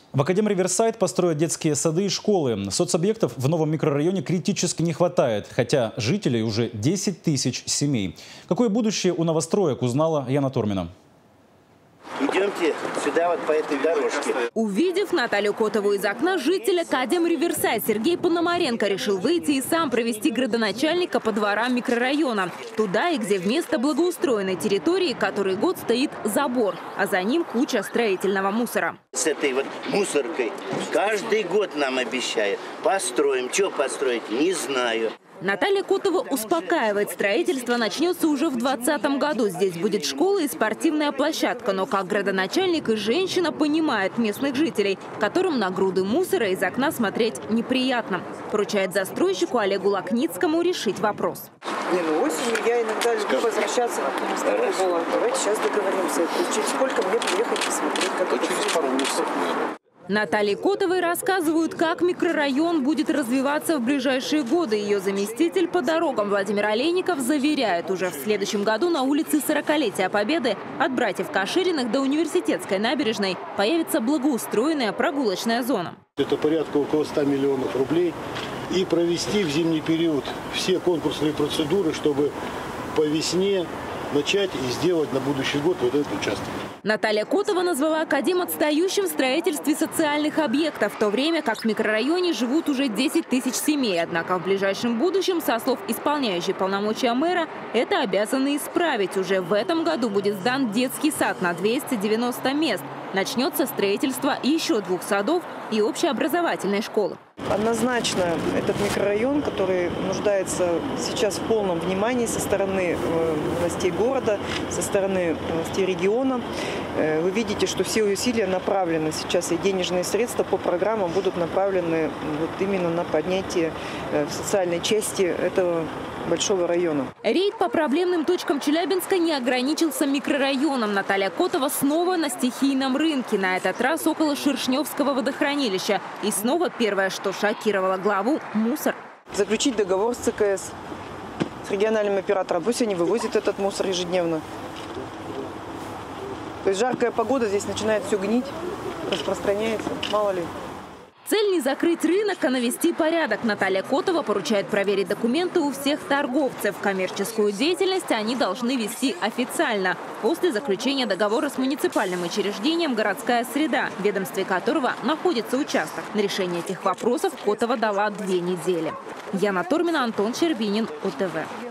В Академ-Риверсайд построят детские сады и школы. Соцобъектов в новом микрорайоне критически не хватает, хотя жителей уже 10 тысяч семей. Какое будущее у новостроек, узнала Яна Тормина. Идемте сюда вот по этой дорожке. Увидев Наталью Котову из окна, житель Академ-Риверсайд Сергей Пономаренко решил выйти и сам провести градоначальника по дворам микрорайона. Туда и где вместо благоустроенной территории который год стоит забор, а за ним куча строительного мусора. С этой вот мусоркой каждый год нам обещают. Построим. Что построить, не знаю. Наталья Котова успокаивает, строительство начнется уже в 2020 году. Здесь будет школа и спортивная площадка. Но как градоначальник и женщина понимает местных жителей, которым на груды мусора из окна смотреть неприятно. Поручает застройщику Олегу Лакницкому решить вопрос. Осенью я иногда люблю возвращаться на старую было. Давайте сейчас договоримся. Через сколько мне приехать посмотреть, как это через пару месяцев. Наталье Котовой рассказывают, как микрорайон будет развиваться в ближайшие годы. Ее заместитель по дорогам Владимир Олейников заверяет, уже в следующем году на улице 40-летия Победы от братьев Кашириных до Университетской набережной появится благоустроенная прогулочная зона. Это порядка около 100 миллионов рублей. И провести в зимний период все конкурсные процедуры, чтобы по весне начать и сделать на будущий год вот этот участок. Наталья Котова назвала Академ отстающим в строительстве социальных объектов, в то время как в микрорайоне живут уже 10 тысяч семей. Однако в ближайшем будущем, со слов исполняющей полномочия мэра, это обязаны исправить. Уже в этом году будет сдан детский сад на 290 мест. Начнется строительство еще 2 садов и общеобразовательной школы. Однозначно этот микрорайон, который нуждается сейчас в полном внимании со стороны властей города, со стороны властей региона. Вы видите, что все усилия направлены сейчас, и денежные средства по программам будут направлены вот именно на поднятие социальной части этого большого района. Рейд по проблемным точкам Челябинска не ограничился микрорайоном. Наталья Котова снова на стихийном рынке. На этот раз около Шершневского водохранилища. И снова первое, что шокировало главу – мусор. Заключить договор с ЦКС, с региональным оператором. Пусть они вывозят этот мусор ежедневно. То есть жаркая погода, здесь начинает все гнить, распространяется, мало ли. Цель не закрыть рынок, а навести порядок. Наталья Котова поручает проверить документы у всех торговцев. Коммерческую деятельность они должны вести официально. После заключения договора с муниципальным учреждением «Городская среда», в ведомстве которого находится участок. На решение этих вопросов Котова дала 2 недели. Яна Тормина, Антон Щербинин, УТВ.